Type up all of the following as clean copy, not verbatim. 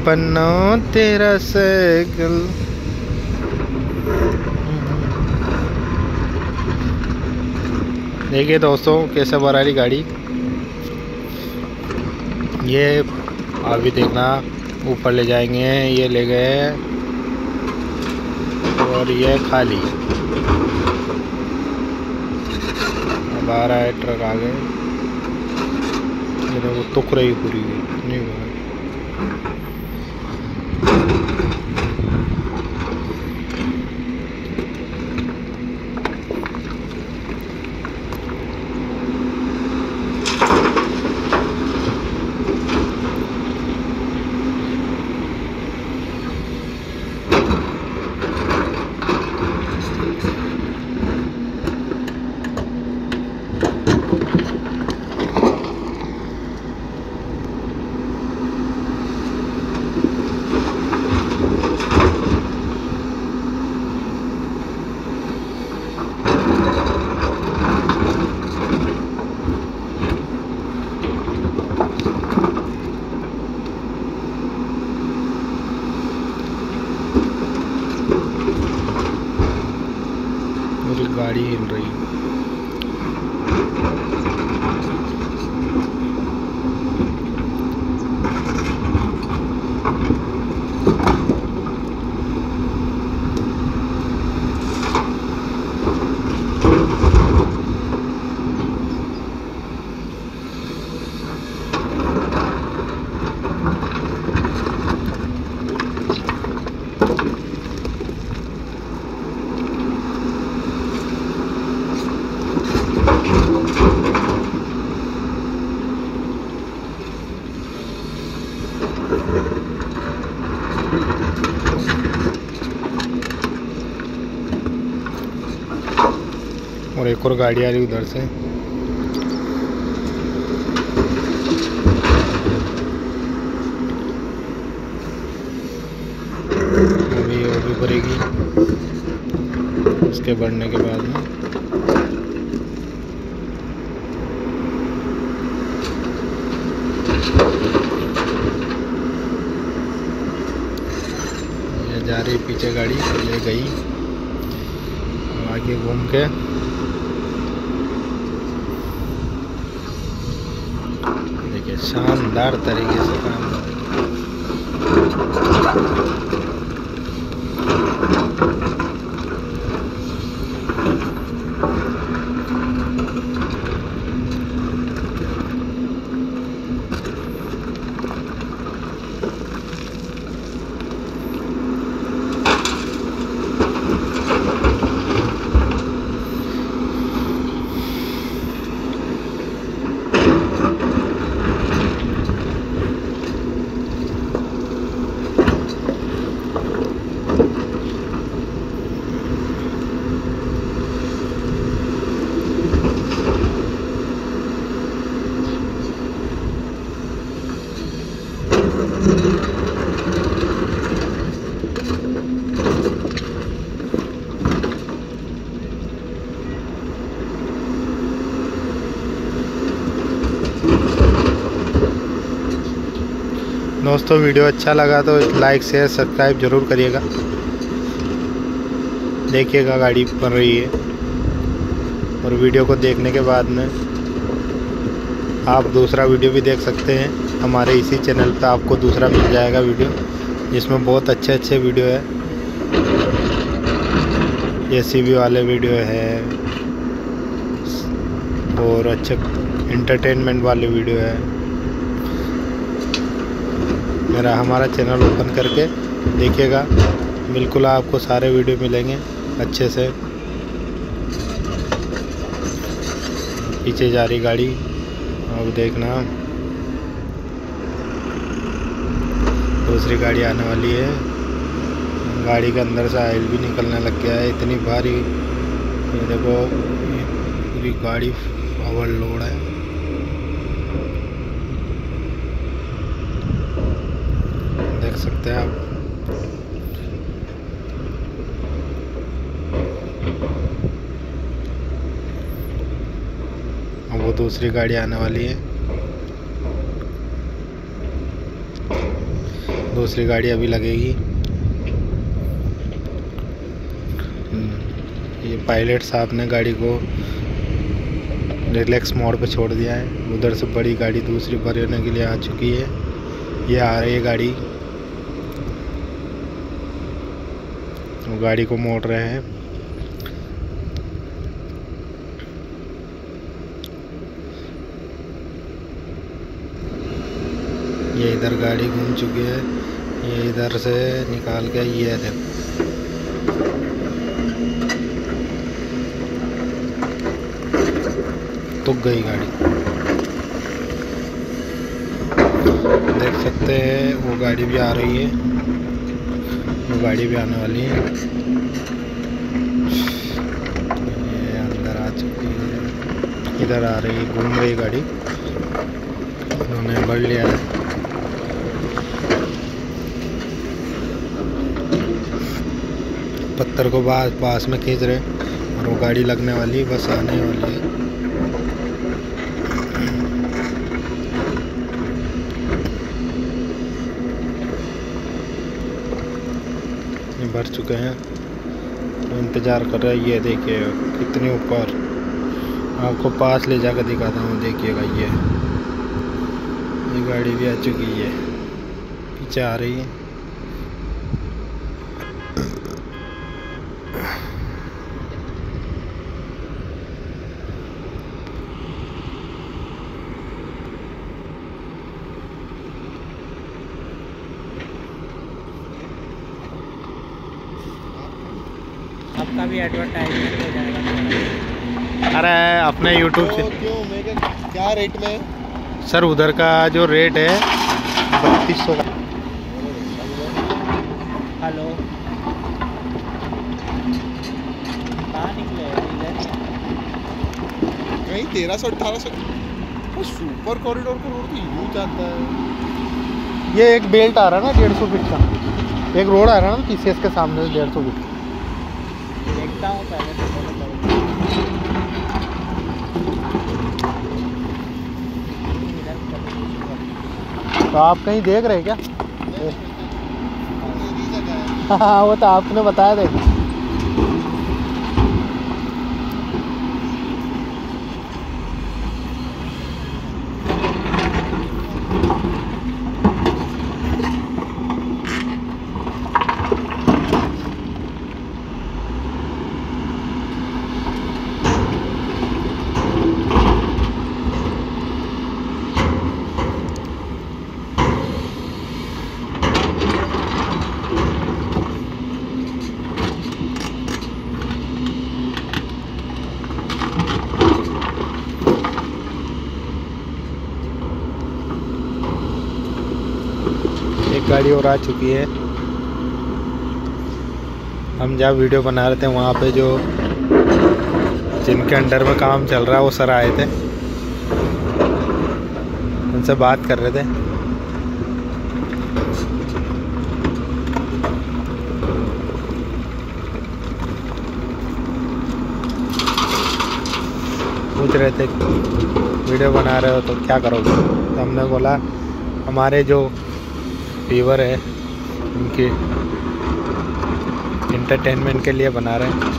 बनो तेरा साइकिल। देखिए दोस्तों कैसे भरा रही गाड़ी। ये अभी देखना ऊपर ले जाएंगे, ये ले गए और ये खाली। अब आ रहा है ट्रक आगे, वो तुक रही पूरी नहीं हुआ। मेरी गाड़ी हिल रही। और एक और गाड़ी आ रही उधर से। अभी वो भी भरेगी, इसके बढ़ने के बाद में ये जा रही पीछे गाड़ी, ले गई आगे घूम के। देखिए शानदार तरीके से काम। दोस्तों वीडियो अच्छा लगा तो लाइक शेयर सब्सक्राइब जरूर करिएगा। देखिएगा गाड़ी बन रही है, और वीडियो को देखने के बाद में आप दूसरा वीडियो भी देख सकते हैं। हमारे इसी चैनल पे आपको दूसरा मिल जाएगा वीडियो, जिसमें बहुत अच्छे अच्छे वीडियो है। जेसीबी वाले वीडियो है और अच्छे एंटरटेनमेंट वाले वीडियो है। हमारा चैनल ओपन करके देखिएगा, बिल्कुल आपको सारे वीडियो मिलेंगे अच्छे से। पीछे जा रही गाड़ी, अब देखना दूसरी गाड़ी आने वाली है। गाड़ी के अंदर से ऑयल भी निकलने लग गया है, इतनी भारी। ये देखो पूरी गाड़ी ओवरलोड है। देख सकते हैं आप। अब वो दूसरी गाड़ी आने वाली है। दूसरी गाड़ी अभी लगेगी। ये पायलट साहब ने गाड़ी को रिलैक्स मोड पे छोड़ दिया है। उधर से बड़ी गाड़ी दूसरी भरने के लिए आ चुकी है। ये आ रही है गाड़ी, वो गाड़ी को मोड़ रहे हैं। ये इधर गाड़ी घूम चुकी है, ये इधर से निकाल के ये देखो तुक गई गाड़ी। देख सकते हैं वो गाड़ी भी आ रही है, वो गाड़ी भी आने वाली है। ये अंदर आ चुकी है, इधर आ रही है, घूम रही गाड़ी। उन्होंने बढ़ लिया है। पत्थर को पास में खींच रहे और वो गाड़ी लगने वाली, बस आने वाली है। भर चुके हैं, तो इंतज़ार कर रहे हैं। ये देखिए कितनी ऊपर, आपको पास ले जाकर दिखाता हूँ। देखिएगा ये गाड़ी भी आ चुकी है, पीछे आ रही है। आपका भी एडवर्टाइजमेंट हो जाएगा। अरे अपने यूट्यूब से क्यों मेरे क्या रेट में? सर उधर का जो रेट है 3200 का। हेलो, कहाँ निकले? कहीं 1300-1800। सुपर कॉरिडोर का रोड तो यूँ जाता है। ये एक बेल्ट आ रहा है ना 150 फीट का, एक रोड आ रहा है ना TCS के सामने से 150 फीट। देखता हूँ पहले तो तो आप कहीं देख रहे हैं क्या? हाँ वो तो आपने बताया था। एक गाड़ी और आ चुकी है। हम जहाँ वीडियो बना रहे थे वहाँ पे जो जिनके अंडर में काम चल रहा है वो सर आए थे, उनसे बात कर रहे थे। पूछ रहे थे वीडियो बना रहे हो तो क्या करोगे? तो हमने बोला हमारे जो व्यूअर है उनके एंटरटेनमेंट के लिए बना रहे हैं।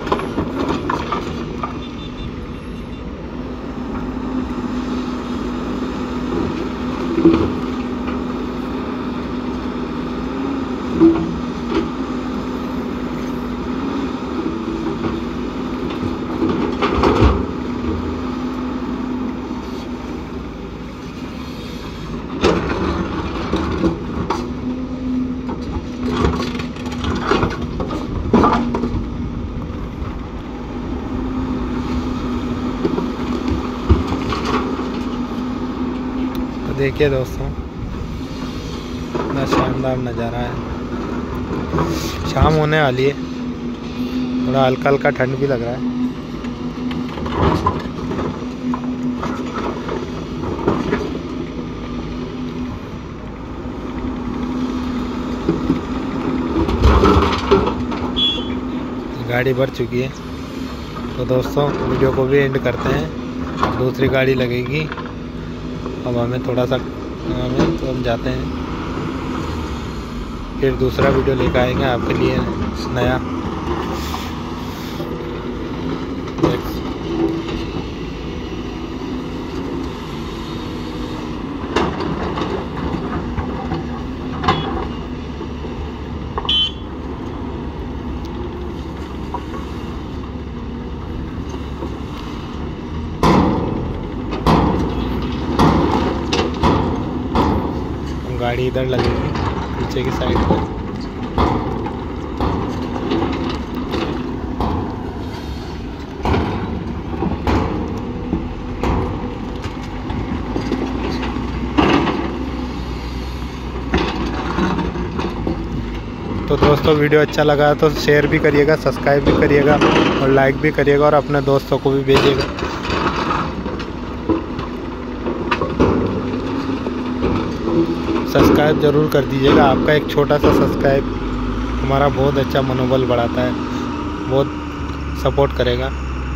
देखिए दोस्तों कितना शानदार नज़ारा है। शाम होने वाली है, थोड़ा हल्का हल्का ठंड भी लग रहा है। गाड़ी भर चुकी है, तो दोस्तों वीडियो को भी एंड करते हैं। दूसरी गाड़ी लगेगी, अब हमें थोड़ा सा काम है तो हम जाते हैं। फिर दूसरा वीडियो लेकर आएंगे आपके लिए नया। गाड़ी इधर लगेगी पीछे की साइड पर। तो दोस्तों वीडियो अच्छा लगा तो शेयर भी करिएगा, सब्सक्राइब भी करिएगा और लाइक भी करिएगा और अपने दोस्तों को भी भेजिएगा। सब्सक्राइब ज़रूर कर दीजिएगा। आपका एक छोटा सा सब्सक्राइब हमारा बहुत अच्छा मनोबल बढ़ाता है, बहुत सपोर्ट करेगा।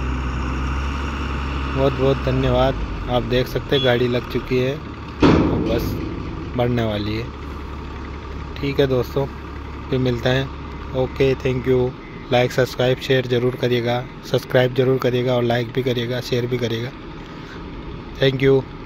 बहुत बहुत धन्यवाद। आप देख सकते हैं गाड़ी लग चुकी है, बस बढ़ने वाली है। ठीक है दोस्तों, फिर मिलते हैं। Okay, thank you. Like subscribe share ज़रूर करिएगा, सब्सक्राइब ज़रूर करिएगा और लाइक भी करिएगा, शेयर भी करिएगा। Thank you.